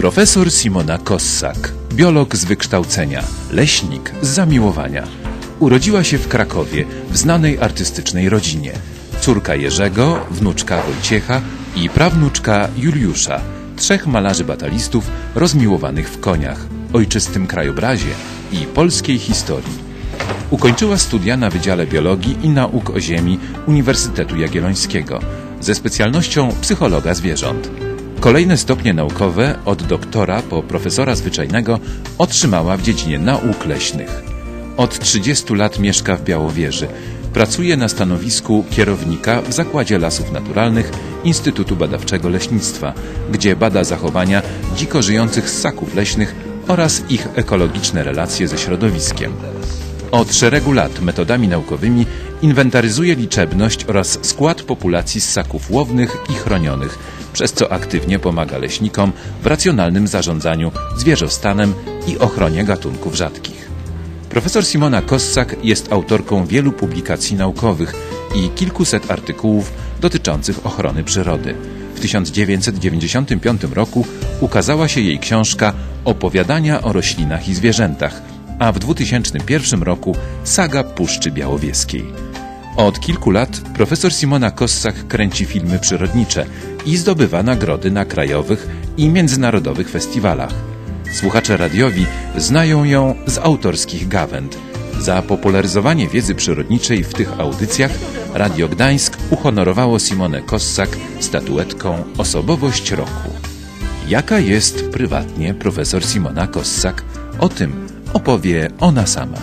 Profesor Simona Kossak, biolog z wykształcenia, leśnik z zamiłowania. Urodziła się w Krakowie w znanej artystycznej rodzinie. Córka Jerzego, wnuczka Wojciecha i prawnuczka Juliusza, trzech malarzy batalistów rozmiłowanych w koniach, ojczystym krajobrazie i polskiej historii. Ukończyła studia na Wydziale Biologii i Nauk o Ziemi Uniwersytetu Jagiellońskiego ze specjalnością psychologa zwierząt. Kolejne stopnie naukowe od doktora po profesora zwyczajnego otrzymała w dziedzinie nauk leśnych. Od 30 lat mieszka w Białowieży. Pracuje na stanowisku kierownika w Zakładzie Lasów Naturalnych Instytutu Badawczego Leśnictwa, gdzie bada zachowania dziko żyjących ssaków leśnych oraz ich ekologiczne relacje ze środowiskiem. Od szeregu lat metodami naukowymi inwentaryzuje liczebność oraz skład populacji ssaków łownych i chronionych, przez co aktywnie pomaga leśnikom w racjonalnym zarządzaniu zwierzostanem i ochronie gatunków rzadkich. Profesor Simona Kossak jest autorką wielu publikacji naukowych i kilkuset artykułów dotyczących ochrony przyrody. W 1995 roku ukazała się jej książka Opowiadania o roślinach i zwierzętach, a w 2001 roku Saga Puszczy Białowieskiej. Od kilku lat profesor Simona Kossak kręci filmy przyrodnicze i zdobywa nagrody na krajowych i międzynarodowych festiwalach. Słuchacze radiowi znają ją z autorskich gawęd. Za popularyzowanie wiedzy przyrodniczej w tych audycjach Radio Gdańsk uhonorowało Simonę Kossak statuetką Osobowość Roku. Jaka jest prywatnie profesor Simona Kossak? O tym opowie ona sama.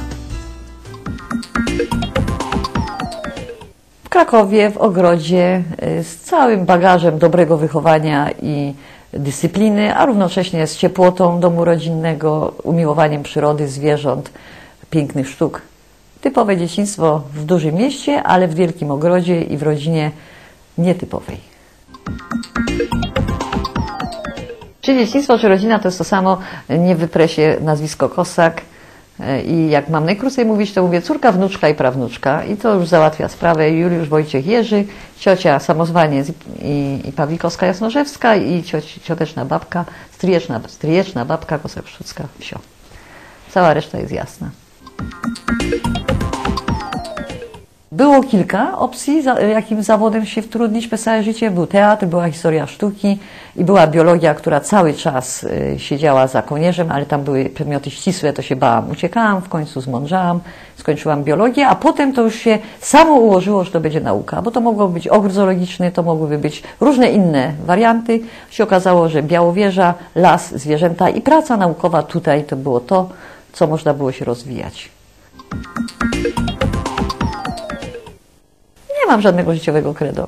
W Krakowie, w ogrodzie, z całym bagażem dobrego wychowania i dyscypliny, a równocześnie z ciepłotą domu rodzinnego, umiłowaniem przyrody, zwierząt, pięknych sztuk. Typowe dzieciństwo w dużym mieście, ale w wielkim ogrodzie i w rodzinie nietypowej. Czy dzieciństwo, czy rodzina to jest to samo, nie wyprę się nazwisko Kossak. I jak mam najkrócej mówić, to mówię córka, wnuczka i prawnuczka. I to już załatwia sprawę Juliusz, Wojciech, Jerzy, ciocia samozwanie i Pawlikowska Jasnorzewska i cioteczna babka, stryjeczna babka Kossak-Pszczucka, wsio. Cała reszta jest jasna. Było kilka opcji, jakim zawodem się wtrudnić przez całe życie. Był teatr, była historia sztuki i była biologia, która cały czas siedziała za kołnierzem, ale tam były przedmioty ścisłe, to się bałam. Uciekałam, w końcu zmądrzałam, skończyłam biologię, a potem to już się samo ułożyło, że to będzie nauka, bo to mogło być ogród zoologiczny, to mogłyby być różne inne warianty. Się okazało, że Białowieża, las, zwierzęta i praca naukowa tutaj to było to, co można było się rozwijać. Nie mam żadnego życiowego credo.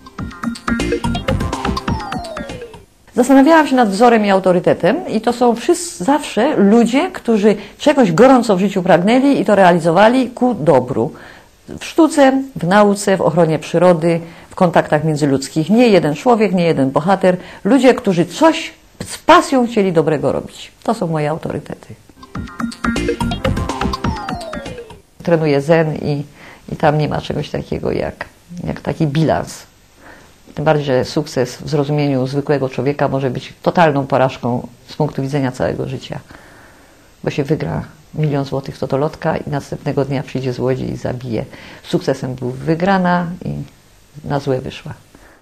Zastanawiałam się nad wzorem i autorytetem i to są zawsze ludzie, którzy czegoś gorąco w życiu pragnęli i to realizowali ku dobru. W sztuce, w nauce, w ochronie przyrody, w kontaktach międzyludzkich. Nie jeden człowiek, nie jeden bohater. Ludzie, którzy coś z pasją chcieli dobrego robić. To są moje autorytety. Trenuję zen i tam nie ma czegoś takiego jak taki bilans. Tym bardziej, że sukces w zrozumieniu zwykłego człowieka może być totalną porażką z punktu widzenia całego życia. Bo się wygra 1 000 000 złotych w totolotka i następnego dnia przyjdzie złodziej i zabije. Sukcesem był wygrana i na złe wyszła.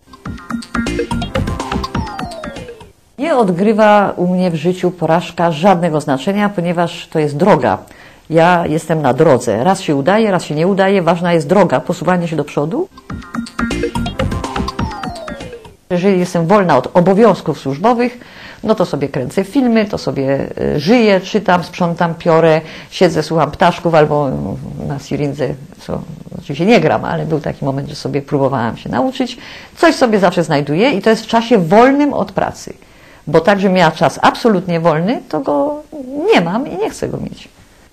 Nie odgrywa u mnie w życiu porażka żadnego znaczenia, ponieważ to jest droga. Ja jestem na drodze. Raz się udaje, raz się nie udaje. Ważna jest droga, posuwanie się do przodu. Jeżeli jestem wolna od obowiązków służbowych, no to sobie kręcę filmy, to sobie żyję, czytam, sprzątam, piorę, siedzę, słucham ptaszków albo na Sirindze, co oczywiście nie gram, ale był taki moment, że sobie próbowałam się nauczyć. Coś sobie zawsze znajduję i to jest w czasie wolnym od pracy. Bo tak, że miała czas absolutnie wolny, to go nie mam i nie chcę go mieć.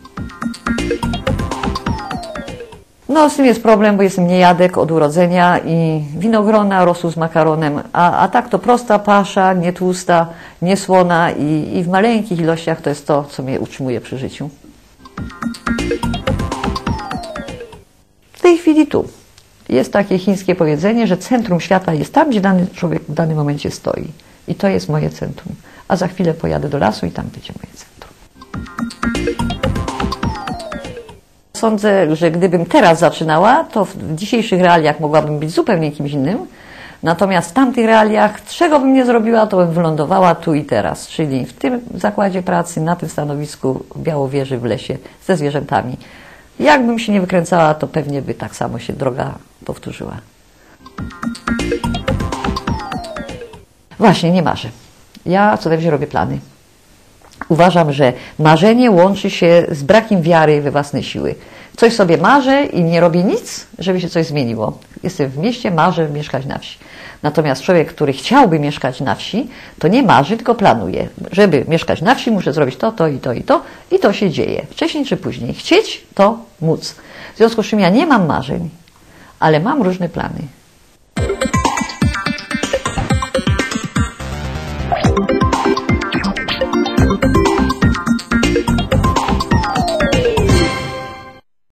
No z tym jest problem, bo jestem niejadek od urodzenia i winogrona, rosół z makaronem, a tak to prosta pasza, nie tłusta, nie słona i w maleńkich ilościach to jest to, co mnie utrzymuje przy życiu. W tej chwili tu. Jest takie chińskie powiedzenie, że centrum świata jest tam, gdzie dany człowiek w danym momencie stoi. I to jest moje centrum. a za chwilę pojadę do lasu i tam będzie moje centrum. Sądzę, że gdybym teraz zaczynała, to w dzisiejszych realiach mogłabym być zupełnie kimś innym. Natomiast w tamtych realiach, czego bym nie zrobiła, to bym wylądowała tu i teraz, czyli w tym zakładzie pracy, na tym stanowisku w Białowieży, w lesie, ze zwierzętami. Jakbym się nie wykręcała, to pewnie by tak samo się droga powtórzyła. Właśnie, nie marzę. Ja co najwyżej robię plany. Uważam, że marzenie łączy się z brakiem wiary we własne siły. Coś sobie marzę i nie robię nic, żeby się coś zmieniło. Jestem w mieście, marzę mieszkać na wsi. Natomiast człowiek, który chciałby mieszkać na wsi, to nie marzy, tylko planuje. Żeby mieszkać na wsi, muszę zrobić to, to i to i to. I to się dzieje. Wcześniej czy później. Chcieć, to móc. W związku z czym ja nie mam marzeń, ale mam różne plany.